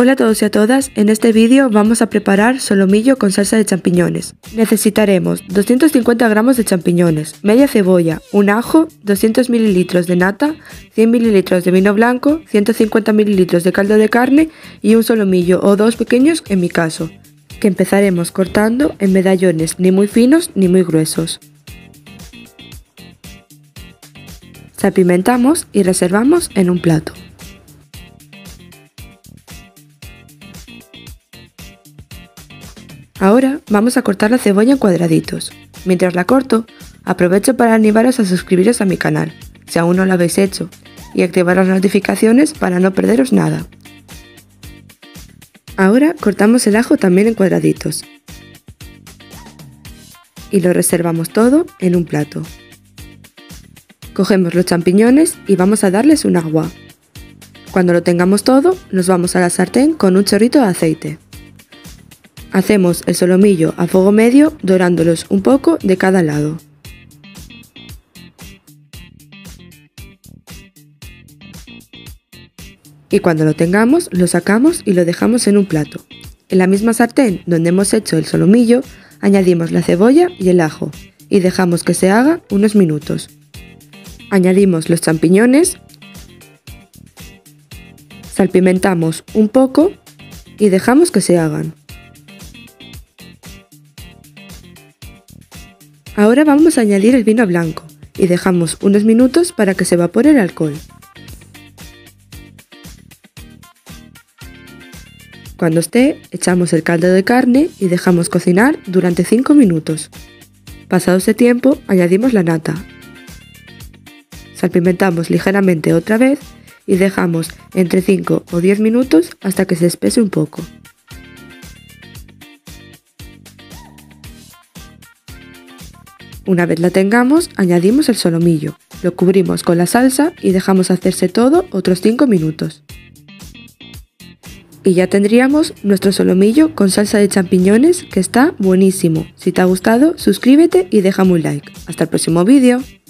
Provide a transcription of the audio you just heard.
Hola a todos y a todas, en este vídeo vamos a preparar solomillo con salsa de champiñones. Necesitaremos 250 gramos de champiñones, media cebolla, un ajo, 200 ml de nata, 100 ml de vino blanco, 150 ml de caldo de carne y un solomillo o dos pequeños en mi caso, que empezaremos cortando en medallones ni muy finos ni muy gruesos. Salpimentamos y reservamos en un plato. Ahora vamos a cortar la cebolla en cuadraditos. Mientras la corto, aprovecho para animaros a suscribiros a mi canal, si aún no lo habéis hecho, y activar las notificaciones para no perderos nada. Ahora cortamos el ajo también en cuadraditos. Y lo reservamos todo en un plato. Cogemos los champiñones y vamos a darles un agua. Cuando lo tengamos todo, nos vamos a la sartén con un chorrito de aceite. Hacemos el solomillo a fuego medio, dorándolos un poco de cada lado. Y cuando lo tengamos, lo sacamos y lo dejamos en un plato. En la misma sartén donde hemos hecho el solomillo, añadimos la cebolla y el ajo y dejamos que se haga unos minutos. Añadimos los champiñones, salpimentamos un poco y dejamos que se hagan. Ahora vamos a añadir el vino blanco y dejamos unos minutos para que se evapore el alcohol. Cuando esté, echamos el caldo de carne y dejamos cocinar durante 5 minutos. Pasado ese tiempo, añadimos la nata. Salpimentamos ligeramente otra vez y dejamos entre 5 o 10 minutos hasta que se espese un poco. Una vez la tengamos, añadimos el solomillo, lo cubrimos con la salsa y dejamos hacerse todo otros 5 minutos. Y ya tendríamos nuestro solomillo con salsa de champiñones que está buenísimo. Si te ha gustado, suscríbete y déjame un like. Hasta el próximo vídeo.